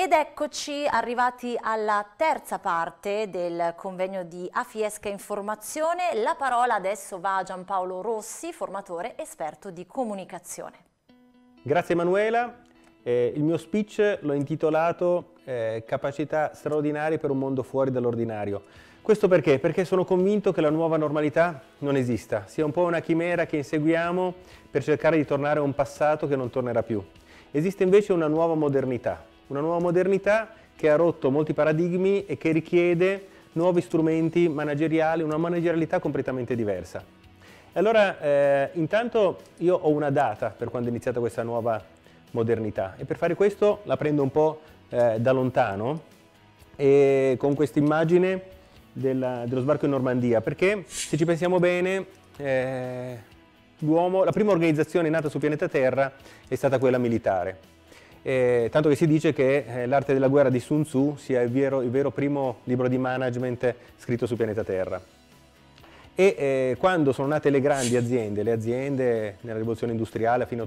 Ed eccoci arrivati alla terza parte del convegno di Afiesca Informazione. La parola adesso va a Giampaolo Rossi, formatore esperto di comunicazione. Grazie Emanuela. Il mio speech l'ho intitolato Capacità straordinarie per un mondo fuori dall'ordinario. Questo perché? Perché sono convinto che la nuova normalità non esista, sia un po' una chimera che inseguiamo per cercare di tornare a un passato che non tornerà più. Esiste invece una nuova modernità che ha rotto molti paradigmi e che richiede nuovi strumenti manageriali, una managerialità completamente diversa. Allora, intanto io ho una data per quando è iniziata questa nuova modernità e per fare questo la prendo un po' da lontano e con questa immagine dello sbarco in Normandia, perché se ci pensiamo bene la prima organizzazione nata sul pianeta Terra è stata quella militare. Tanto che si dice che l'arte della guerra di Sun Tzu sia il vero primo libro di management scritto sul pianeta Terra. E quando sono nate le grandi aziende, nella rivoluzione industriale a fine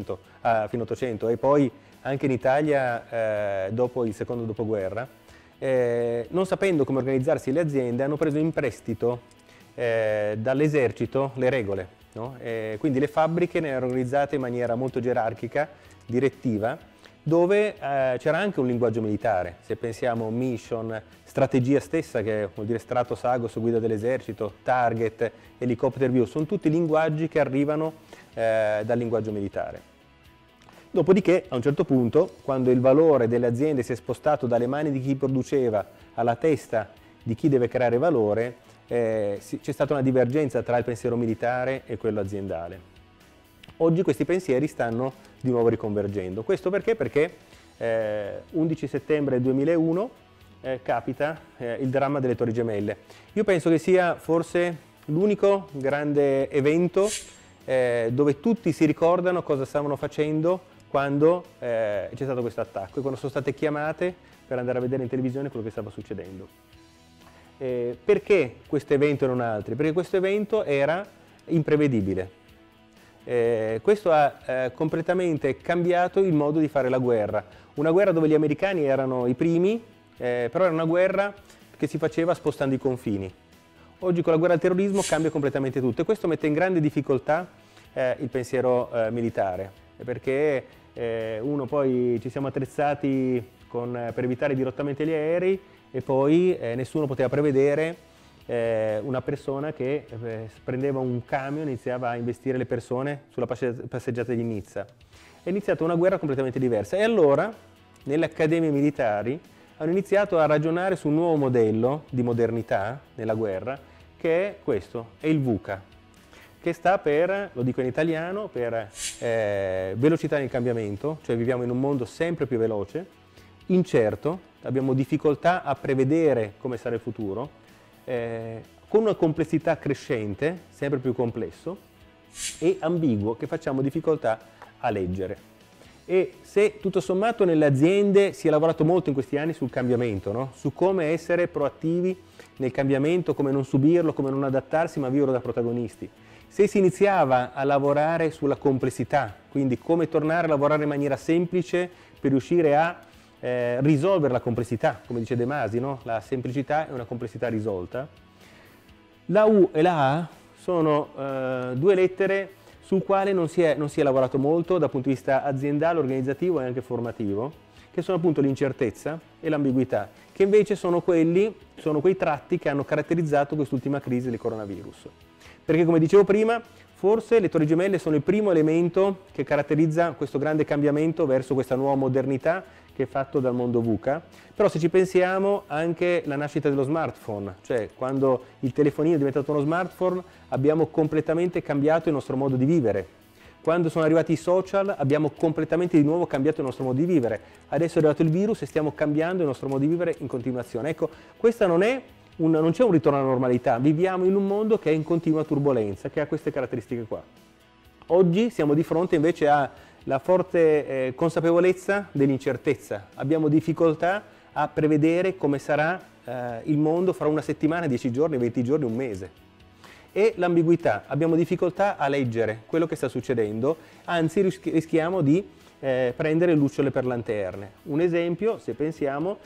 800 e poi anche in Italia dopo il secondo dopoguerra, non sapendo come organizzarsi le aziende hanno preso in prestito dall'esercito le regole, no? Quindi le fabbriche ne erano organizzate in maniera molto gerarchica, direttiva, dove c'era anche un linguaggio militare. Se pensiamo mission, strategia stessa, che vuol dire Stratos Agos, guida dell'esercito, target, helicopter view, sono tutti linguaggi che arrivano dal linguaggio militare. Dopodiché, a un certo punto, quando il valore delle aziende si è spostato dalle mani di chi produceva alla testa di chi deve creare valore, c'è stata una divergenza tra il pensiero militare e quello aziendale. Oggi questi pensieri stanno di nuovo riconvergendo. Questo perché? Perché 11 settembre 2001 capita il dramma delle Torri Gemelle. Io penso che sia forse l'unico grande evento dove tutti si ricordano cosa stavano facendo quando c'è stato questo attacco e quando sono state chiamate per andare a vedere in televisione quello che stava succedendo. Perché questo evento e non altri? Perché questo evento era imprevedibile. Questo ha completamente cambiato il modo di fare la guerra. Una guerra dove gli americani erano i primi, però era una guerra che si faceva spostando i confini. Oggi con la guerra al terrorismo cambia completamente tutto e questo mette in grande difficoltà il pensiero militare, perché uno poi ci siamo attrezzati per evitare i dirottamenti agli aerei e poi nessuno poteva prevedere una persona che prendeva un camion e iniziava a investire le persone sulla passeggiata di Nizza. È iniziata una guerra completamente diversa e allora nelle accademie militari hanno iniziato a ragionare su un nuovo modello di modernità nella guerra che è questo, è il VUCA, che sta per, lo dico in italiano, per velocità nel cambiamento, cioè viviamo in un mondo sempre più veloce, incerto, abbiamo difficoltà a prevedere come sarà il futuro, con una complessità crescente, sempre più complesso, e ambiguo, che facciamo difficoltà a leggere. E se tutto sommato nelle aziende si è lavorato molto in questi anni sul cambiamento, no? Su come essere proattivi nel cambiamento, come non subirlo, come non adattarsi, ma viverlo da protagonisti. Se si iniziava a lavorare sulla complessità, quindi come tornare a lavorare in maniera semplice per riuscire a risolvere la complessità, come dice De Masi, no? La semplicità è una complessità risolta. La U e la A sono due lettere sul quale non si è lavorato molto dal punto di vista aziendale, organizzativo e anche formativo, che sono appunto l'incertezza e l'ambiguità, che invece sono quei tratti che hanno caratterizzato quest'ultima crisi del coronavirus. Perché come dicevo prima, forse le Torri Gemelle sono il primo elemento che caratterizza questo grande cambiamento verso questa nuova modernità che è fatto dal mondo VUCA, però se ci pensiamo anche la nascita dello smartphone, cioè quando il telefonino è diventato uno smartphone abbiamo completamente cambiato il nostro modo di vivere. Quando sono arrivati i social abbiamo completamente di nuovo cambiato il nostro modo di vivere. Adesso è arrivato il virus e stiamo cambiando il nostro modo di vivere in continuazione. Ecco, questa non c'è un ritorno alla normalità, viviamo in un mondo che è in continua turbolenza, che ha queste caratteristiche qua. Oggi siamo di fronte invece alla forte consapevolezza dell'incertezza, abbiamo difficoltà a prevedere come sarà il mondo fra una settimana, 10 giorni, 20 giorni, un mese. E l'ambiguità, abbiamo difficoltà a leggere quello che sta succedendo, anzi rischiamo di prendere lucciole per lanterne. Un esempio, se pensiamo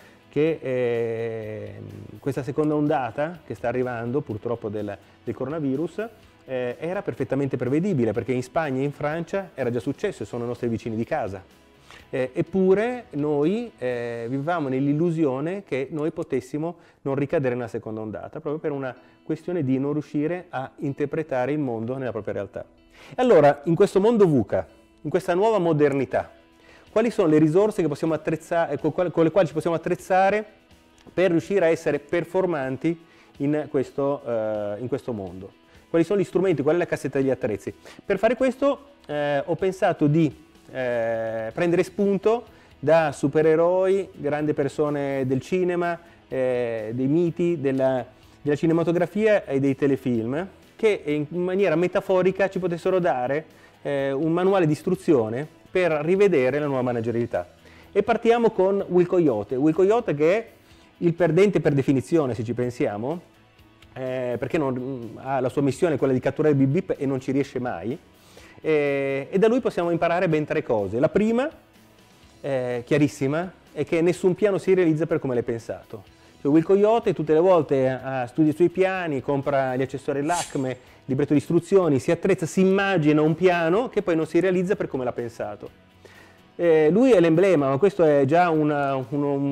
che questa seconda ondata che sta arrivando purtroppo del coronavirus era perfettamente prevedibile, perché in Spagna e in Francia era già successo e sono i nostri vicini di casa. Eppure noi vivevamo nell'illusione che noi potessimo non ricadere nella seconda ondata, proprio per una questione di non riuscire a interpretare il mondo nella propria realtà. E allora, in questo mondo VUCA, in questa nuova modernità, quali sono le risorse che possiamo attrezzare, con le quali ci possiamo attrezzare per riuscire a essere performanti in questo mondo? Quali sono gli strumenti, qual è la cassetta degli attrezzi? Per fare questo ho pensato di prendere spunto da supereroi, grandi persone del cinema, dei miti, della cinematografia e dei telefilm, che in maniera metaforica ci potessero dare un manuale di istruzione per rivedere la nuova managerialità. E partiamo con Will Coyote. Will Coyote, che è il perdente per definizione, se ci pensiamo, perché ha la sua missione, quella di catturare Bip Bip, e non ci riesce mai. E da lui possiamo imparare ben 3 cose. La prima, chiarissima, è che nessun piano si realizza per come l'hai pensato. Cioè, Will Coyote tutte le volte studia i suoi piani, compra gli accessori Lacme, libretto di istruzioni, si attrezza, si immagina un piano che poi non si realizza per come l'ha pensato. Lui è l'emblema, ma questo è già una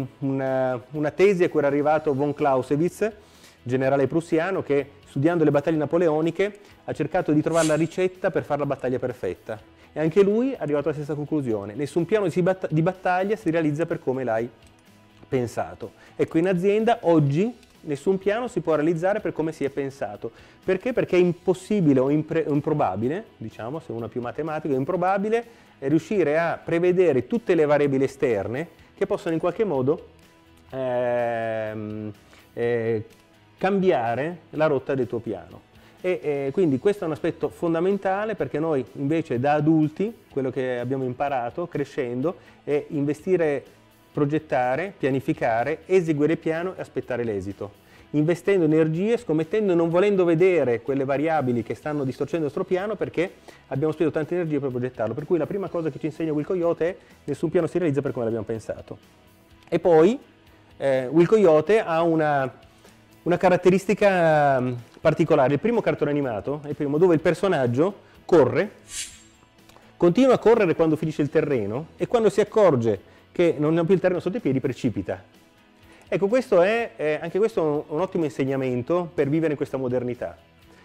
tesi a cui era arrivato von Clausewitz, generale prussiano, che studiando le battaglie napoleoniche ha cercato di trovare la ricetta per fare la battaglia perfetta. E anche lui è arrivato alla stessa conclusione: nessun piano di battaglia si realizza per come l'hai pensato. Ecco, in azienda oggi nessun piano si può realizzare per come si è pensato. Perché? Perché è impossibile o improbabile, diciamo, se uno è più matematico, è improbabile riuscire a prevedere tutte le variabili esterne che possono in qualche modo cambiare la rotta del tuo piano. Quindi questo è un aspetto fondamentale, perché noi invece da adulti quello che abbiamo imparato crescendo è investire, progettare, pianificare, eseguire il piano e aspettare l'esito, investendo energie, scommettendo e non volendo vedere quelle variabili che stanno distorcendo il nostro piano, perché abbiamo speso tante energie per progettarlo. Per cui la prima cosa che ci insegna Will Coyote è: nessun piano si realizza per come l'abbiamo pensato. E poi Will Coyote ha una caratteristica particolare. Il primo cartone animato è il primo dove il personaggio corre, continua a correre quando finisce il terreno, e quando si accorge che non ha più il terreno sotto i piedi precipita. Ecco, questo è anche questo un ottimo insegnamento per vivere in questa modernità.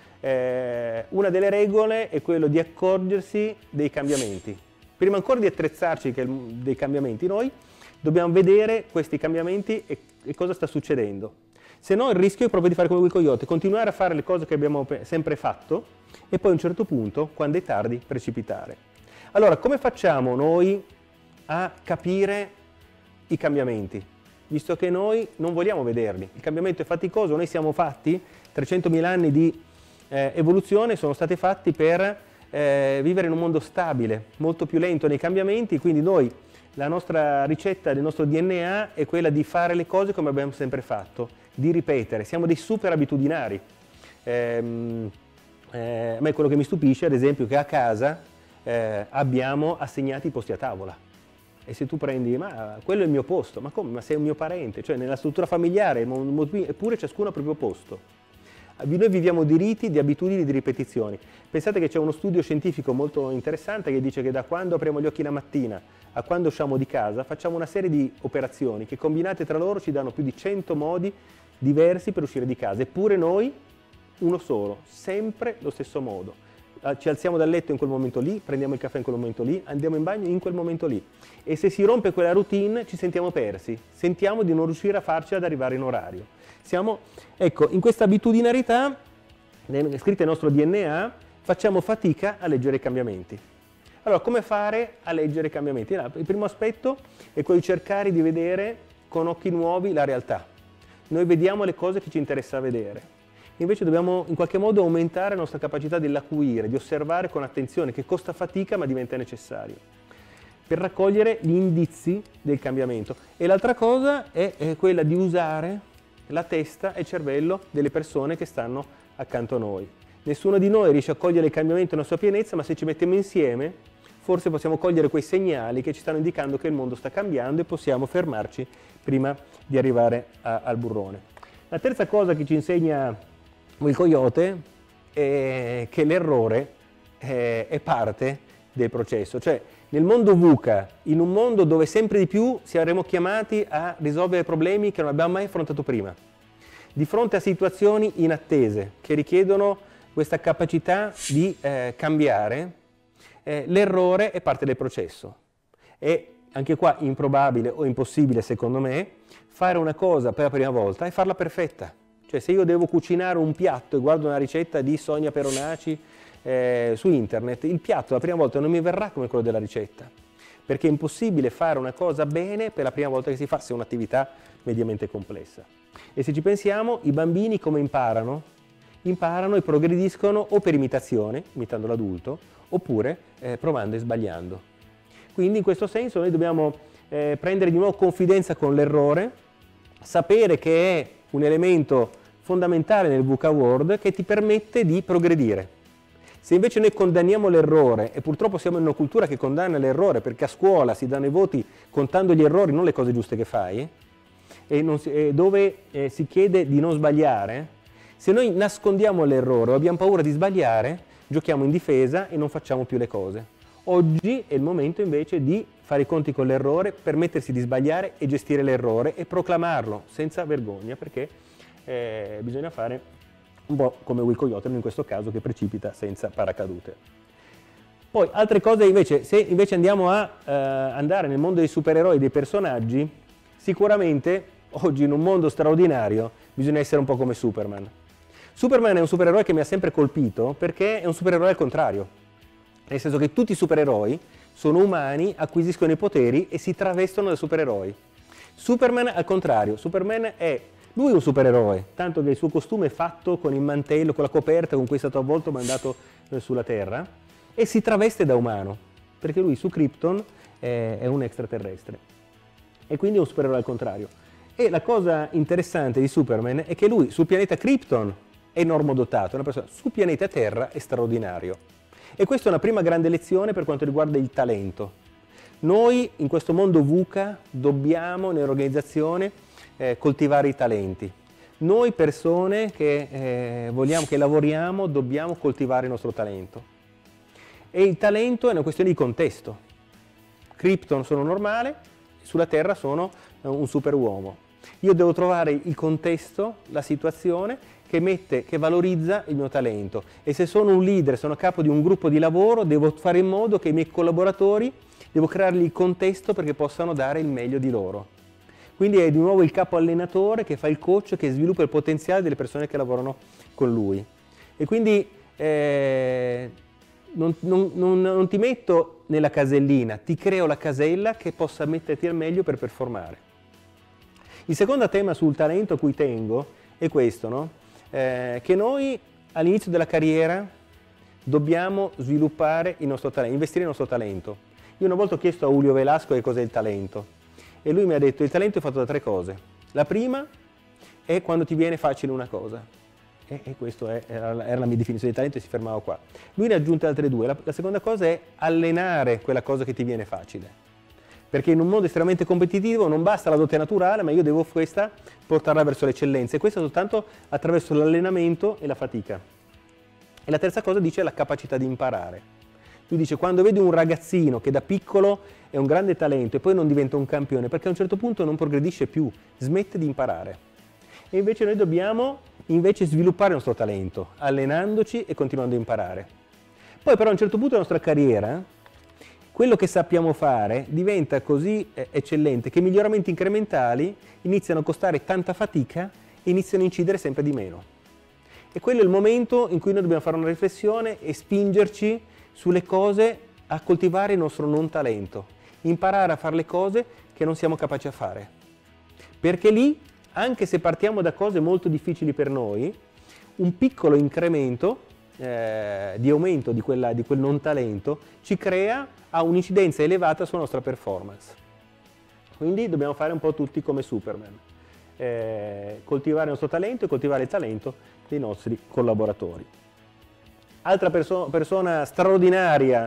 Una delle regole è quello di accorgersi dei cambiamenti. Prima ancora di attrezzarci dei cambiamenti, noi dobbiamo vedere questi cambiamenti e cosa sta succedendo. Se no il rischio è proprio di fare come Will Coyote, continuare a fare le cose che abbiamo sempre fatto e poi a un certo punto, quando è tardi, precipitare. Allora, come facciamo noi a capire i cambiamenti? Visto che noi non vogliamo vederli. Il cambiamento è faticoso, noi siamo fatti, 300.000 anni di evoluzione sono stati fatti per vivere in un mondo stabile, molto più lento nei cambiamenti, quindi noi, la nostra ricetta del nostro DNA è quella di fare le cose come abbiamo sempre fatto, di ripetere, siamo dei super abitudinari. A me quello che mi stupisce, ad esempio, che a casa abbiamo assegnati i posti a tavola. E se tu prendi, ma quello è il mio posto, ma come? Ma sei un mio parente, cioè nella struttura familiare, eppure ciascuno ha il proprio posto. Noi viviamo di riti, di abitudini, di ripetizioni. Pensate che c'è uno studio scientifico molto interessante che dice che da quando apriamo gli occhi la mattina a quando usciamo di casa facciamo una serie di operazioni che combinate tra loro ci danno più di 100 modi diversi per uscire di casa, eppure noi uno solo, sempre lo stesso modo. Ci alziamo dal letto in quel momento lì, prendiamo il caffè in quel momento lì, andiamo in bagno in quel momento lì. E se si rompe quella routine ci sentiamo persi, sentiamo di non riuscire a farci ad arrivare in orario. Ecco, in questa abitudinarietà, scritta nel nostro DNA, facciamo fatica a leggere i cambiamenti. Allora, come fare a leggere i cambiamenti? Il primo aspetto è quello di cercare di vedere con occhi nuovi la realtà. Noi vediamo le cose che ci interessa vedere. Invece dobbiamo in qualche modo aumentare la nostra capacità dell'acuire, di osservare con attenzione, che costa fatica ma diventa necessario, per raccogliere gli indizi del cambiamento. E l'altra cosa è quella di usare la testa e il cervello delle persone che stanno accanto a noi. Nessuno di noi riesce a cogliere il cambiamento nella sua pienezza, ma se ci mettiamo insieme forse possiamo cogliere quei segnali che ci stanno indicando che il mondo sta cambiando e possiamo fermarci prima di arrivare al burrone. La terza cosa che ci insegna Will Coyote è che l'errore è parte del processo, cioè nel mondo VUCA, in un mondo dove sempre di più saremo chiamati a risolvere problemi che non abbiamo mai affrontato prima, di fronte a situazioni inattese che richiedono questa capacità di cambiare, l'errore è parte del processo. È anche qua improbabile o impossibile, secondo me, fare una cosa per la prima volta e farla perfetta. Cioè, se io devo cucinare un piatto e guardo una ricetta di Sonia Peronaci su internet, il piatto la prima volta non mi verrà come quello della ricetta, perché è impossibile fare una cosa bene per la prima volta che si fa, se è un'attività mediamente complessa. E se ci pensiamo, i bambini come imparano? Imparano e progrediscono o per imitazione, imitando l'adulto, oppure provando e sbagliando. Quindi in questo senso noi dobbiamo prendere di nuovo confidenza con l'errore, sapere che è un elemento fondamentale nel VUCA World che ti permette di progredire. Se invece noi condanniamo l'errore, e purtroppo siamo in una cultura che condanna l'errore perché a scuola si danno i voti contando gli errori, non le cose giuste che fai, dove si chiede di non sbagliare, se noi nascondiamo l'errore o abbiamo paura di sbagliare, giochiamo in difesa e non facciamo più le cose. Oggi è il momento invece di fare i conti con l'errore, permettersi di sbagliare e gestire l'errore e proclamarlo senza vergogna, perché bisogna fare un po' come Will Coyote in questo caso, che precipita senza paracadute. Poi altre cose invece, se invece andiamo a andare nel mondo dei supereroi, dei personaggi, sicuramente oggi in un mondo straordinario bisogna essere un po' come Superman. Superman è un supereroe che mi ha sempre colpito perché è un supereroe al contrario, nel senso che tutti i supereroi sono umani, acquisiscono i poteri e si travestono da supereroi. Superman al contrario, Superman è lui un supereroe, tanto che il suo costume è fatto con il mantello, con la coperta con cui è stato avvolto mandato sulla Terra, e si traveste da umano, perché lui su Krypton è un extraterrestre. E quindi è un supereroe al contrario. E la cosa interessante di Superman è che lui sul pianeta Krypton è normodotato, è una persona, sul pianeta Terra è straordinario. E questa è una prima grande lezione per quanto riguarda il talento. Noi in questo mondo VUCA dobbiamo nell'organizzazione coltivare i talenti. Noi persone che vogliamo, che lavoriamo, dobbiamo coltivare il nostro talento. E il talento è una questione di contesto. Krypton sono normale, sulla Terra sono un superuomo. Io devo trovare il contesto, la situazione che valorizza il mio talento. E se sono un leader, sono a capo di un gruppo di lavoro, devo fare in modo che i miei collaboratori, devo creargli il contesto perché possano dare il meglio di loro. Quindi è di nuovo il capo allenatore che fa il coach, che sviluppa il potenziale delle persone che lavorano con lui. E quindi non ti metto nella casellina, ti creo la casella che possa metterti al meglio per performare. Il secondo tema sul talento a cui tengo è questo, no? Che noi all'inizio della carriera dobbiamo sviluppare il nostro talento, investire il nostro talento. Io una volta ho chiesto a Julio Velasco che cos'è il talento. E lui mi ha detto: il talento è fatto da 3 cose. La prima è quando ti viene facile una cosa. E questa era la mia definizione di talento e si fermava qua. Lui ne ha aggiunte altre 2. La seconda cosa è allenare quella cosa che ti viene facile. Perché in un mondo estremamente competitivo non basta la dote naturale, ma io devo questa portarla verso l'eccellenza. E questo soltanto attraverso l'allenamento e la fatica. E la terza cosa dice la capacità di imparare. Lui dice: quando vedi un ragazzino che da piccolo è un grande talento e poi non diventa un campione, perché a un certo punto non progredisce più, smette di imparare. E invece noi dobbiamo sviluppare il nostro talento, allenandoci e continuando a imparare. Poi però a un certo punto della nostra carriera, quello che sappiamo fare diventa così eccellente che i miglioramenti incrementali iniziano a costare tanta fatica e iniziano a incidere sempre di meno. E quello è il momento in cui noi dobbiamo fare una riflessione e spingerci sulle cose, a coltivare il nostro non talento, imparare a fare le cose che non siamo capaci a fare. Perché lì, anche se partiamo da cose molto difficili per noi, un piccolo incremento di aumento di quel non talento ci ha un'incidenza elevata sulla nostra performance. Quindi dobbiamo fare un po' tutti come Superman, coltivare il nostro talento e coltivare il talento dei nostri collaboratori. Altra persona straordinaria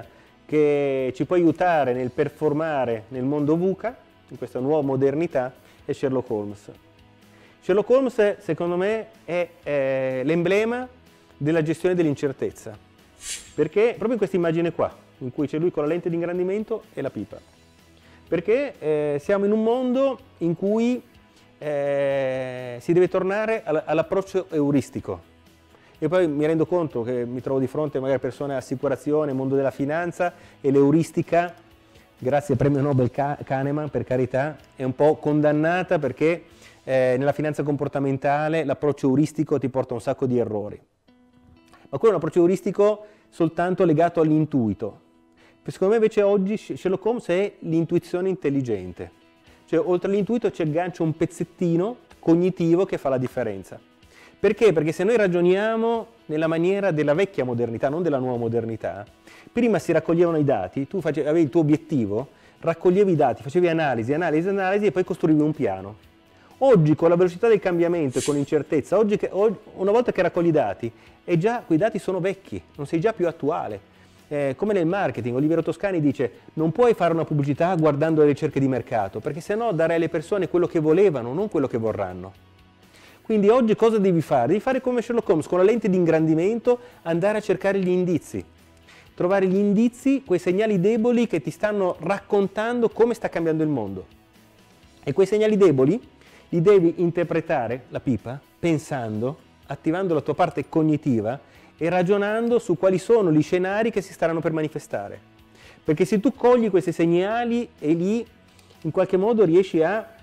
che ci può aiutare nel performare nel mondo VUCA, in questa nuova modernità, è Sherlock Holmes. Sherlock Holmes, secondo me, è l'emblema della gestione dell'incertezza, perché proprio in questa immagine qua, in cui c'è lui con la lente di ingrandimento e la pipa, perché siamo in un mondo in cui si deve tornare all'approccio euristico. E poi mi rendo conto che mi trovo di fronte magari a persone assicurazione, mondo della finanza, e l'euristica, grazie al premio Nobel Kahneman, per carità, è un po' condannata perché nella finanza comportamentale l'approccio euristico ti porta a un sacco di errori. Ma quello è un approccio euristico soltanto legato all'intuito. Secondo me invece oggi Sherlock Holmes è l'intuizione intelligente. Cioè oltre all'intuito ci aggancia un pezzettino cognitivo che fa la differenza. Perché? Perché se noi ragioniamo nella maniera della vecchia modernità, non della nuova modernità, prima si raccoglievano i dati, tu avevi il tuo obiettivo, raccoglievi i dati, facevi analisi e poi costruivi un piano. Oggi con la velocità del cambiamento e con l'incertezza, una volta che raccogli i dati, quei dati sono vecchi, non sei già più attuale. Come nel marketing, Oliviero Toscani dice: non puoi fare una pubblicità guardando le ricerche di mercato, perché sennò darai alle persone quello che volevano, non quello che vorranno. Quindi oggi cosa devi fare? Devi fare come Sherlock Holmes, con la lente di ingrandimento, andare a cercare gli indizi. Trovare gli indizi, quei segnali deboli che ti stanno raccontando come sta cambiando il mondo. E quei segnali deboli li devi interpretare, la pipa, pensando, attivando la tua parte cognitiva e ragionando su quali sono gli scenari che si staranno per manifestare. Perché se tu cogli questi segnali e lì in qualche modo riesci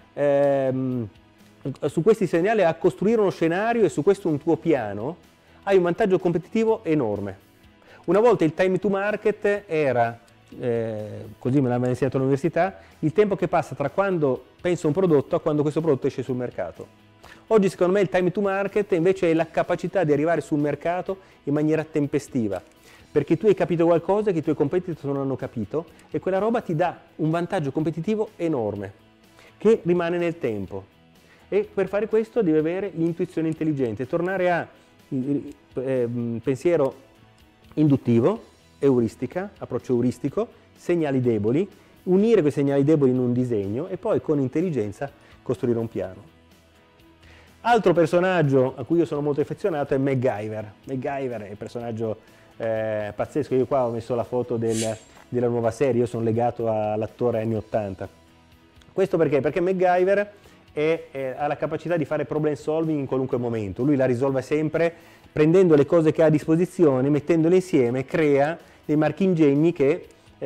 su questi segnali a costruire uno scenario e su questo un tuo piano, hai un vantaggio competitivo enorme. Una volta il time to market era, così me l'aveva insegnato all'università, il tempo che passa tra quando penso a un prodotto a quando questo prodotto esce sul mercato. Oggi secondo me il time to market invece è la capacità di arrivare sul mercato in maniera tempestiva, perché tu hai capito qualcosa che i tuoi competitor non hanno capito e quella roba ti dà un vantaggio competitivo enorme, che rimane nel tempo. E per fare questo devi avere l'intuizione intelligente, tornare a pensiero induttivo, euristica, approccio euristico, segnali deboli, unire quei segnali deboli in un disegno e poi con intelligenza costruire un piano. Altro personaggio a cui io sono molto affezionato è MacGyver. MacGyver è un personaggio pazzesco. Io qua ho messo la foto della nuova serie, io sono legato all'attore anni 80. Questo perché? Perché MacGyver ha la capacità di fare problem solving in qualunque momento. Lui la risolve sempre prendendo le cose che ha a disposizione, mettendole insieme, crea dei marchingegni che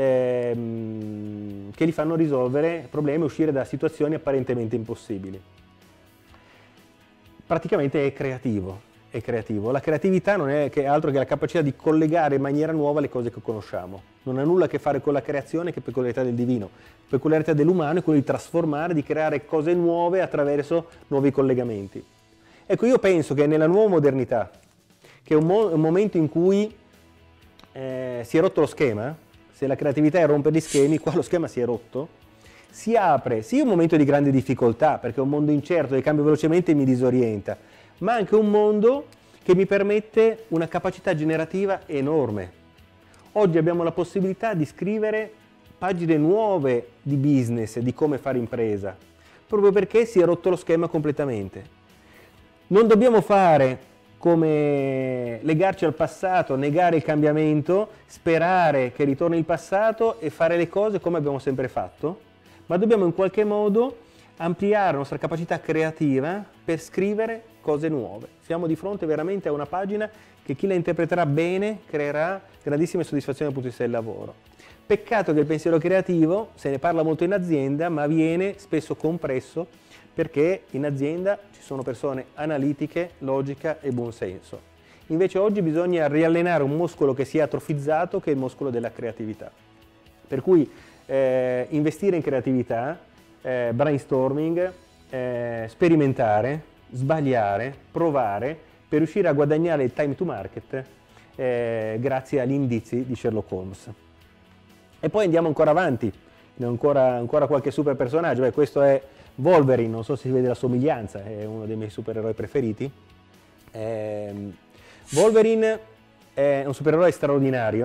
gli fanno risolvere problemi e uscire da situazioni apparentemente impossibili. Praticamente è creativo. La creatività non è altro che la capacità di collegare in maniera nuova le cose che conosciamo. Non ha nulla a che fare con la creazione, che è peculiarità del divino. Peculiarità dell'umano è quello di trasformare, di creare cose nuove attraverso nuovi collegamenti. Ecco, io penso che nella nuova modernità, che è un momento in cui si è rotto lo schema, se la creatività è rompere gli schemi, qua lo schema si è rotto, si apre sì un momento di grande difficoltà, perché è un mondo incerto che cambia velocemente e mi disorienta, ma anche un mondo che mi permette una capacità generativa enorme. Oggi abbiamo la possibilità di scrivere pagine nuove di business, di come fare impresa, proprio perché si è rotto lo schema completamente. Non dobbiamo fare come legarci al passato, negare il cambiamento, sperare che ritorni il passato e fare le cose come abbiamo sempre fatto, ma dobbiamo in qualche modo ampliare la nostra capacità creativa per scrivere cose nuove. Siamo di fronte veramente a una pagina che chi la interpreterà bene creerà grandissime soddisfazioni dal punto di vista del lavoro. Peccato che il pensiero creativo, se ne parla molto in azienda, ma viene spesso compresso perché in azienda ci sono persone analitiche, logica e buonsenso. Invece oggi bisogna riallenare un muscolo che si è atrofizzato, che è il muscolo della creatività. Per cui investire in creatività, brainstorming, sperimentare, sbagliare, provare per riuscire a guadagnare il time to market grazie agli indizi di Sherlock Holmes. E poi andiamo ancora avanti, ancora qualche super personaggio. Questo è Wolverine, non so se si vede la somiglianza, è uno dei miei supereroi preferiti. Wolverine è un supereroe straordinario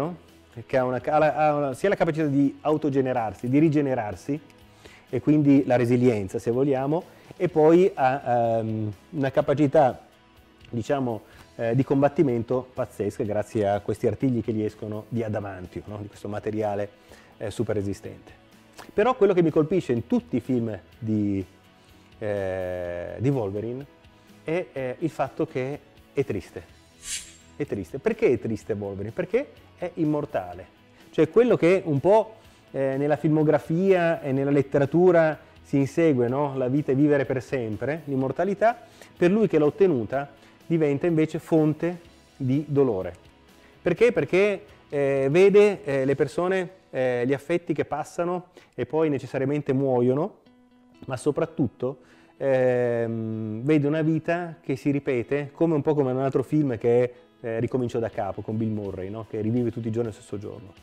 che ha sia la capacità di autogenerarsi, di rigenerarsi, e quindi la resilienza, se vogliamo, e poi ha una capacità, diciamo, di combattimento pazzesca grazie a questi artigli che gli escono di adamantio, no? Di questo materiale super resistente. Però quello che mi colpisce in tutti i film di Wolverine è il fatto che è triste. È triste. Perché è triste Wolverine? Perché è immortale. Cioè quello che un po' nella filmografia e nella letteratura si insegue, no? La vita e vivere per sempre, l'immortalità, per lui che l'ha ottenuta diventa invece fonte di dolore. Perché? Perché vede le persone, gli affetti che passano e poi necessariamente muoiono, ma soprattutto vede una vita che si ripete, come un po' come in un altro film che è Ricomincio da capo, con Bill Murray, no? Che rivive tutti i giorni lo stesso giorno.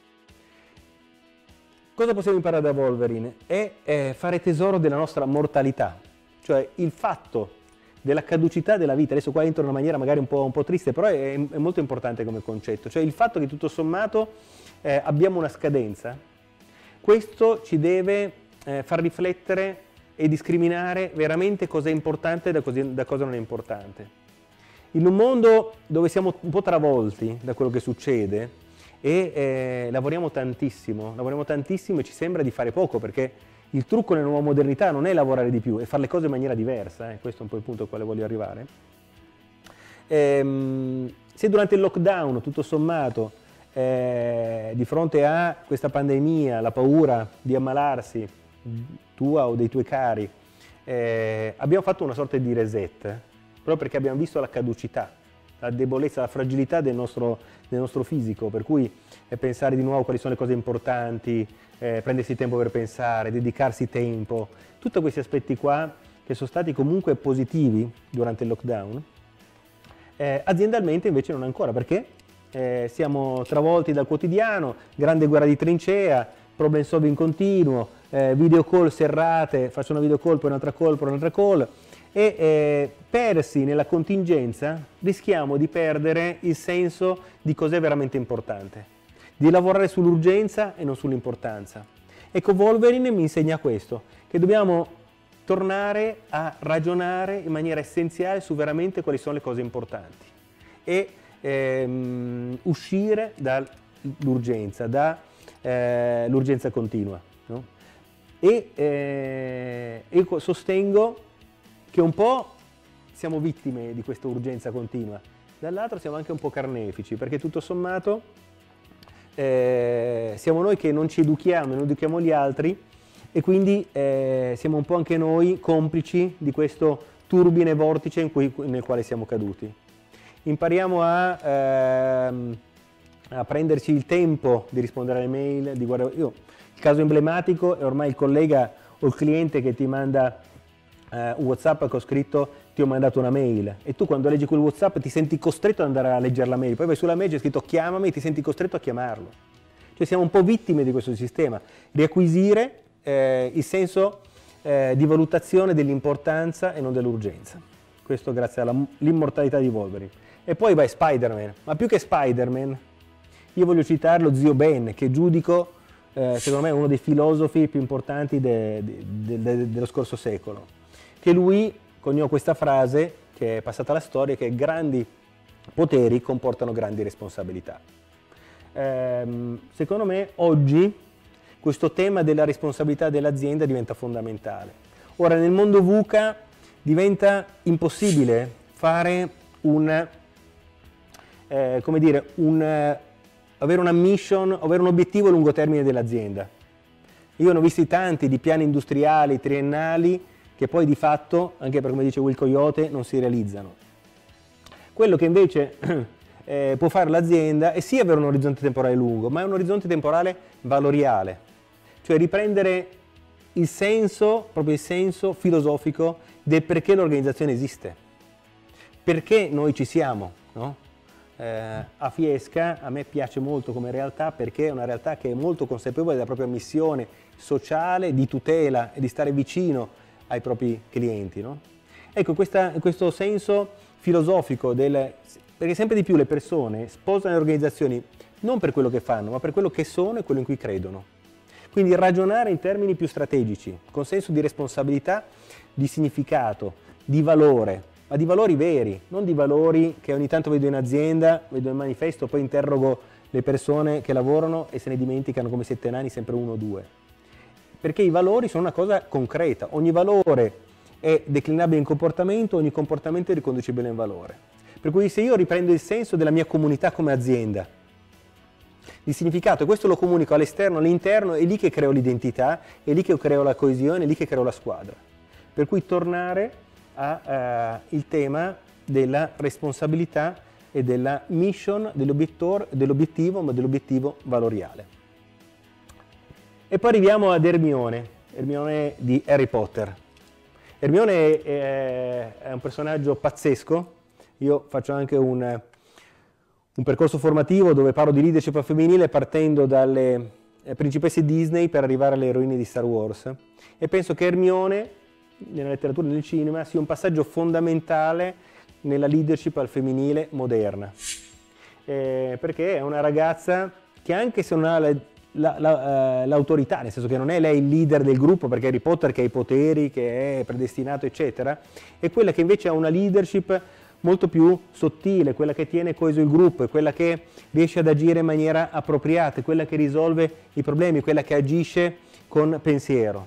Cosa possiamo imparare da Wolverine? È fare tesoro della nostra mortalità, cioè il fatto della caducità della vita. Adesso qua entro in una maniera magari un po' triste, però è molto importante come concetto, cioè il fatto che tutto sommato abbiamo una scadenza. Questo ci deve far riflettere e discriminare veramente cosa è importante da cosa non è importante. In un mondo dove siamo un po' travolti da quello che succede e lavoriamo tantissimo e ci sembra di fare poco, perché il trucco nella nuova modernità non è lavorare di più, è fare le cose in maniera diversa, questo è un po' il punto al quale voglio arrivare. Se durante il lockdown, tutto sommato, di fronte a questa pandemia, la paura di ammalarsi, tua o dei tuoi cari, abbiamo fatto una sorta di reset, proprio perché abbiamo visto la caducità, la debolezza, la fragilità del nostro fisico, per cui pensare di nuovo quali sono le cose importanti, prendersi tempo per pensare, dedicarsi tempo, tutti questi aspetti qua che sono stati comunque positivi durante il lockdown, aziendalmente invece non ancora, perché siamo travolti dal quotidiano, grande guerra di trincea, problem solving continuo, video call serrate, faccio una video call, poi un'altra call, e persi nella contingenza rischiamo di perdere il senso di cos'è veramente importante, di lavorare sull'urgenza e non sull'importanza. Ecco, Wolverine mi insegna questo, che dobbiamo tornare a ragionare in maniera essenziale su veramente quali sono le cose importanti e uscire dall'urgenza, dall'urgenza continua, no? E io sostengo che un po' siamo vittime di questa urgenza continua, dall'altro siamo anche un po' carnefici, perché tutto sommato siamo noi che non ci educhiamo, non educhiamo gli altri, e quindi siamo un po' anche noi complici di questo turbine vortice nel quale siamo caduti. Impariamo a prenderci il tempo di rispondere alle mail, di guardare. Il caso emblematico è ormai il collega o il cliente che ti manda un WhatsApp con scritto ti ho mandato una mail, e tu quando leggi quel WhatsApp ti senti costretto ad andare a leggere la mail, poi vai sulla mail c'è scritto chiamami e ti senti costretto a chiamarlo. Cioè siamo un po' vittime di questo sistema. Riacquisire il senso di valutazione dell'importanza e non dell'urgenza. Questo grazie all'immortalità di Wolverine. E poi vai Spider-Man, ma più che Spider-Man io voglio citare lo zio Ben, che giudico secondo me uno dei filosofi più importanti dello scorso secolo, che lui coniò questa frase che è passata alla storia, che grandi poteri comportano grandi responsabilità. Secondo me oggi questo tema della responsabilità dell'azienda diventa fondamentale. Ora nel mondo VUCA diventa impossibile fare avere una mission, avere un obiettivo a lungo termine dell'azienda. Io ne ho visti tanti di piani industriali, triennali, che poi di fatto, anche per come dice Will Coyote, non si realizzano. Quello che invece può fare l'azienda è sì avere un orizzonte temporale lungo, ma è un orizzonte temporale valoriale, cioè riprendere il senso, proprio il senso filosofico del perché l'organizzazione esiste, perché noi ci siamo, no? A Fiesca a me piace molto come realtà, perché è una realtà che è molto consapevole della propria missione sociale, di tutela e di stare vicino ai propri clienti, no? Ecco, questo senso filosofico perché sempre di più le persone sposano le organizzazioni non per quello che fanno, ma per quello che sono e quello in cui credono. Quindi ragionare in termini più strategici, con senso di responsabilità, di significato, di valore, ma di valori veri, non di valori che ogni tanto vedo in azienda, vedo in manifesto, poi interrogo le persone che lavorano e se ne dimenticano come 7 nani, sempre 1 o 2. Perché i valori sono una cosa concreta, ogni valore è declinabile in comportamento, ogni comportamento è riconducibile in valore. Per cui se io riprendo il senso della mia comunità come azienda, di significato, e questo lo comunico all'esterno, all'interno, è lì che creo l'identità, è lì che creo la coesione, è lì che creo la squadra. Per cui tornare al tema della responsabilità e della mission, dell'obiettivo, ma dell'obiettivo valoriale. E poi arriviamo ad Hermione di Harry Potter. Hermione è un personaggio pazzesco. Io faccio anche un percorso formativo dove parlo di leadership femminile partendo dalle principesse Disney per arrivare alle eroine di Star Wars, e penso che Hermione nella letteratura e nel cinema sia un passaggio fondamentale nella leadership al femminile moderna, perché è una ragazza che, anche se non ha l'autorità, nel senso che non è lei il leader del gruppo, perché Harry Potter che ha i poteri, che è predestinato eccetera, è quella che invece ha una leadership molto più sottile, quella che tiene coeso il gruppo, è quella che riesce ad agire in maniera appropriata, è quella che risolve i problemi, quella che agisce con pensiero.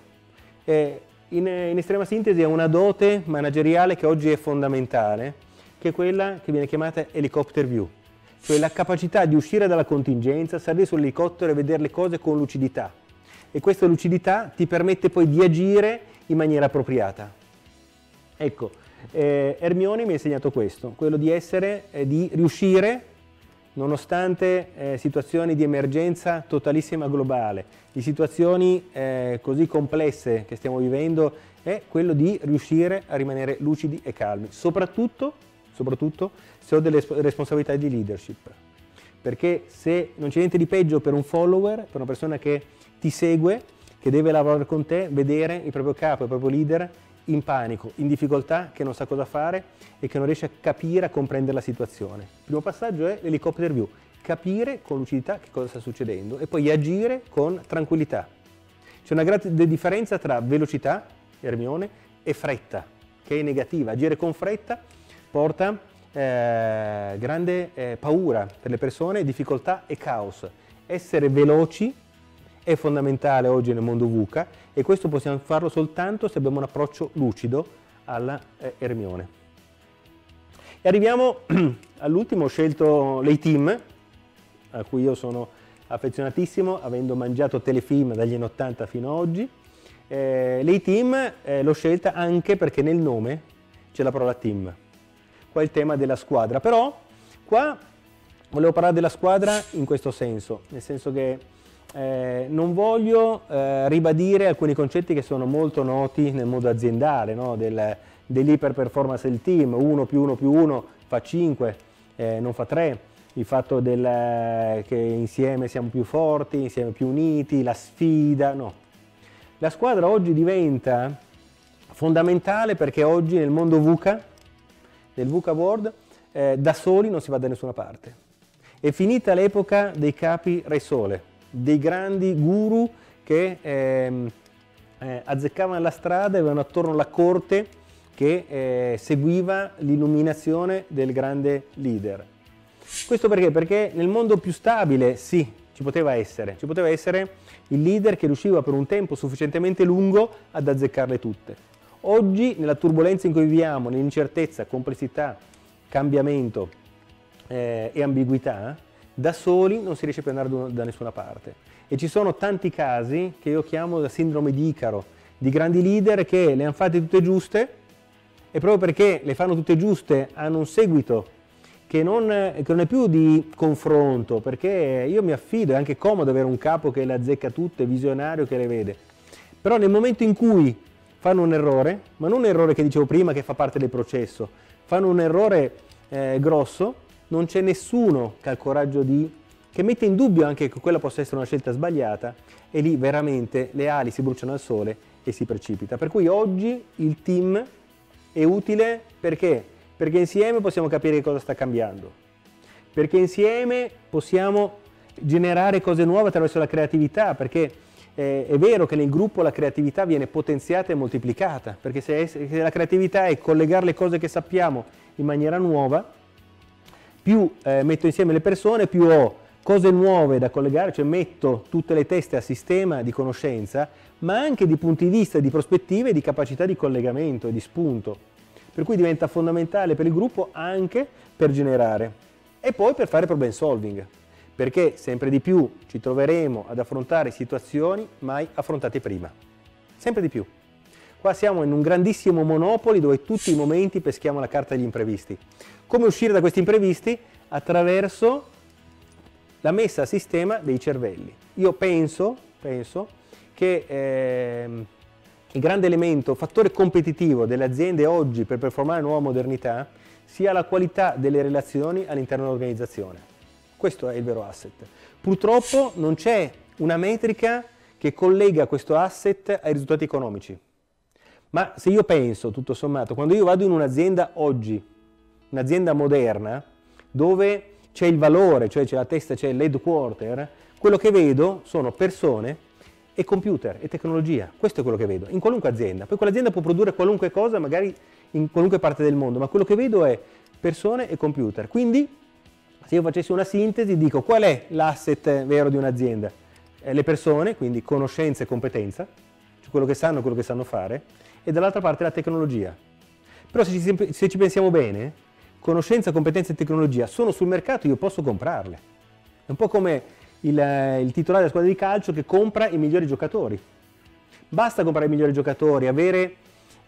In estrema sintesi è una dote manageriale che oggi è fondamentale, che è quella che viene chiamata helicopter view, cioè la capacità di uscire dalla contingenza, salire sull'elicottero e vedere le cose con lucidità. E questa lucidità ti permette poi di agire in maniera appropriata. Ecco, Hermione mi ha insegnato questo, quello di riuscire, nonostante situazioni di emergenza totalissima globale, di situazioni così complesse che stiamo vivendo, è quello di riuscire a rimanere lucidi e calmi, soprattutto se ho delle responsabilità di leadership. Perché se non c'è niente di peggio per un follower, per una persona che ti segue, che deve lavorare con te, vedere il proprio capo, il proprio leader in panico, in difficoltà, che non sa cosa fare e che non riesce a capire, a comprendere la situazione. Il primo passaggio è l'helicopter view, capire con lucidità che cosa sta succedendo e poi agire con tranquillità. C'è una grande differenza tra velocità, Hermione, e fretta, che è negativa. Agire con fretta porta grande paura per le persone, difficoltà e caos. Essere veloci è fondamentale oggi nel mondo VUCA, e questo possiamo farlo soltanto se abbiamo un approccio lucido alla Hermione. E arriviamo all'ultimo, ho scelto l'A-Team, a cui io sono affezionatissimo, avendo mangiato telefilm dagli anni 80 fino ad oggi. L'A-Team l'ho scelta anche perché nel nome c'è la parola team. Qua è il tema della squadra, però qua volevo parlare della squadra in questo senso, nel senso che non voglio ribadire alcuni concetti che sono molto noti nel mondo aziendale, no? Dell'iper performance del team, 1 più 1 più 1 fa 5, non fa 3, il fatto che insieme siamo più forti, insieme più uniti, la sfida, no. La squadra oggi diventa fondamentale perché oggi nel mondo VUCA, nel VUCA World, da soli non si va da nessuna parte. È finita l'epoca dei capi re sole, dei grandi guru che azzeccavano la strada e avevano attorno la corte che seguiva l'illuminazione del grande leader. Questo perché? Perché nel mondo più stabile, sì, ci poteva essere il leader che riusciva per un tempo sufficientemente lungo ad azzeccarle tutte. Oggi, nella turbolenza in cui viviamo, nell'incertezza, complessità, cambiamento e ambiguità, da soli non si riesce più ad andare da nessuna parte. E ci sono tanti casi che io chiamo la sindrome di Icaro, di grandi leader che le hanno fatte tutte giuste e proprio perché le fanno tutte giuste hanno un seguito che non è più di confronto, perché io mi affido, è anche comodo avere un capo che le azzecca tutte, visionario che le vede. Però nel momento in cui fanno un errore, ma non un errore che dicevo prima che fa parte del processo, fanno un errore grosso, non c'è nessuno che ha il coraggio che mette in dubbio anche che quella possa essere una scelta sbagliata, e lì veramente le ali si bruciano al sole e si precipita. Per cui oggi il team è utile perché insieme possiamo capire cosa sta cambiando, perché insieme possiamo generare cose nuove attraverso la creatività, perché è vero che nel gruppo la creatività viene potenziata e moltiplicata, perché se la creatività è collegare le cose che sappiamo in maniera nuova, più metto insieme le persone, più ho cose nuove da collegare, cioè metto tutte le teste a sistema di conoscenza, ma anche di punti di vista, di prospettive e di capacità di collegamento e di spunto. Per cui diventa fondamentale per il gruppo anche per generare e poi per fare problem solving, perché sempre di più ci troveremo ad affrontare situazioni mai affrontate prima. Sempre di più. Qua siamo in un grandissimo Monopoli dove tutti i momenti peschiamo la carta degli imprevisti. Come uscire da questi imprevisti? Attraverso la messa a sistema dei cervelli. Io penso che il grande elemento, fattore competitivo delle aziende oggi per performare la nuova modernità sia la qualità delle relazioni all'interno dell'organizzazione. Questo è il vero asset. Purtroppo non c'è una metrica che collega questo asset ai risultati economici. Ma se io penso, tutto sommato, quando io vado in un'azienda oggi, un'azienda moderna, dove c'è il valore, cioè c'è la testa, c'è l'headquarter, quello che vedo sono persone e computer e tecnologia. Questo è quello che vedo in qualunque azienda. Poi quell'azienda può produrre qualunque cosa, magari in qualunque parte del mondo, ma quello che vedo è persone e computer. Quindi, se io facessi una sintesi, dico qual è l'asset vero di un'azienda? Le persone, quindi conoscenza e competenza, cioè quello che sanno fare, e dall'altra parte la tecnologia. Però se ci pensiamo bene, conoscenza, competenza e tecnologia sono sul mercato, io posso comprarle. È un po' come il titolare della squadra di calcio che compra i migliori giocatori. Basta comprare i migliori giocatori, avere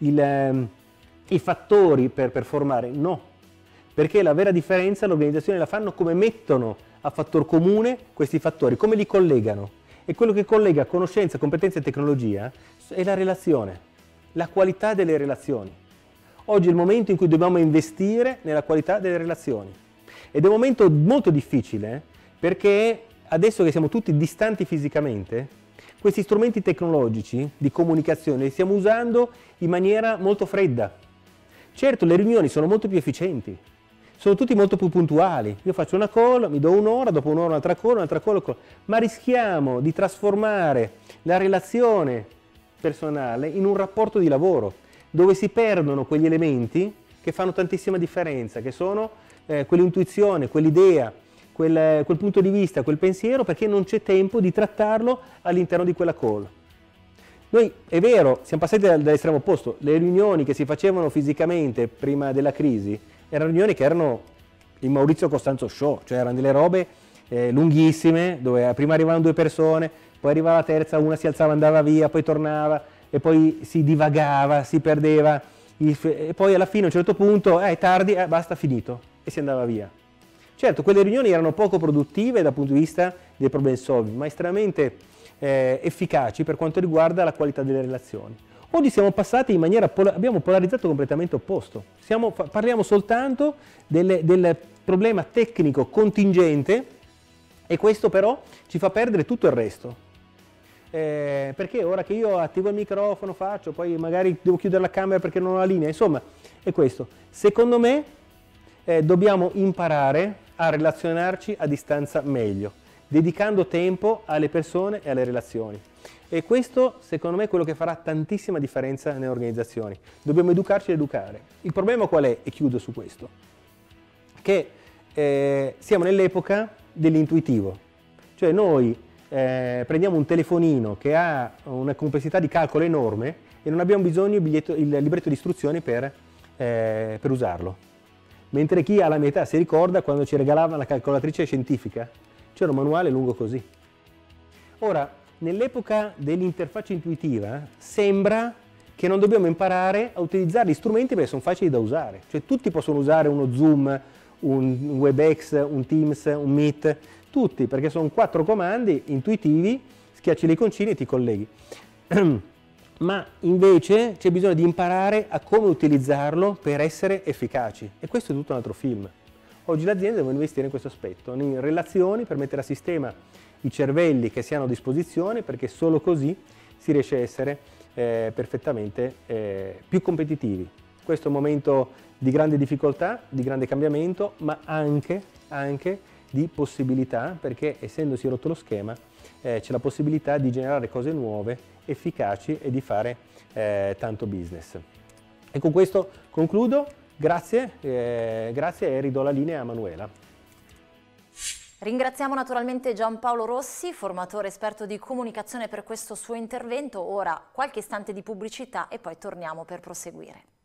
i fattori per performare? No, perché la vera differenza l'organizzazione la fanno come mettono a fattor comune questi fattori, come li collegano. E quello che collega conoscenza, competenza e tecnologia è la relazione, la qualità delle relazioni. Oggi è il momento in cui dobbiamo investire nella qualità delle relazioni. Ed è un momento molto difficile perché adesso che siamo tutti distanti fisicamente, questi strumenti tecnologici di comunicazione li stiamo usando in maniera molto fredda. Certo, le riunioni sono molto più efficienti, sono tutti molto più puntuali. Io faccio una call, mi do un'ora, dopo un'ora un'altra call, ma rischiamo di trasformare la relazione personale in un rapporto di lavoro, dove si perdono quegli elementi che fanno tantissima differenza, che sono quell'intuizione, quell'idea, quel punto di vista, quel pensiero, perché non c'è tempo di trattarlo all'interno di quella call. Noi, è vero, siamo passati dall'estremo opposto, le riunioni che si facevano fisicamente prima della crisi erano riunioni che erano il Maurizio Costanzo Show, cioè erano delle robe lunghissime, dove prima arrivavano 2 persone, poi arrivava la terza, una si alzava, andava via, poi tornava, e poi si divagava, si perdeva, e poi alla fine a un certo punto, è tardi, basta, finito, e si andava via. Certo, quelle riunioni erano poco produttive dal punto di vista del problem solving, ma estremamente efficaci per quanto riguarda la qualità delle relazioni. Oggi siamo passati in maniera, abbiamo polarizzato completamente opposto. Parliamo soltanto del problema tecnico contingente e questo però ci fa perdere tutto il resto. Perché ora che io attivo il microfono, faccio, poi magari devo chiudere la camera perché non ho la linea, insomma, è questo. Secondo me dobbiamo imparare a relazionarci a distanza meglio, dedicando tempo alle persone e alle relazioni. E questo, secondo me, è quello che farà tantissima differenza nelle organizzazioni. Dobbiamo educarci ad educare. Il problema qual è? E chiudo su questo. Che siamo nell'epoca dell'intuitivo. Cioè noi prendiamo un telefonino che ha una complessità di calcolo enorme e non abbiamo bisogno il libretto di istruzioni per usarlo. Mentre chi ha la mia età si ricorda quando ci regalavano la calcolatrice scientifica, c'era un manuale lungo così. Ora, nell'epoca dell'interfaccia intuitiva, sembra che non dobbiamo imparare a utilizzare gli strumenti perché sono facili da usare. Cioè tutti possono usare uno Zoom, un WebEx, un Teams, un Meet, tutti, perché sono 4 comandi intuitivi, schiacci le iconcine e ti colleghi. Ma invece c'è bisogno di imparare a come utilizzarlo per essere efficaci. E questo è tutto un altro film. Oggi le aziende devono investire in questo aspetto, in relazioni per mettere a sistema i cervelli che si hanno a disposizione, perché solo così si riesce a essere perfettamente più competitivi. Questo è un momento di grande difficoltà, di grande cambiamento, ma anche di possibilità, perché essendosi rotto lo schema c'è la possibilità di generare cose nuove, efficaci e di fare tanto business. E con questo concludo, grazie e ridò la linea a Manuela. Ringraziamo naturalmente Giampaolo Rossi, formatore esperto di comunicazione, per questo suo intervento. Ora qualche istante di pubblicità e poi torniamo per proseguire.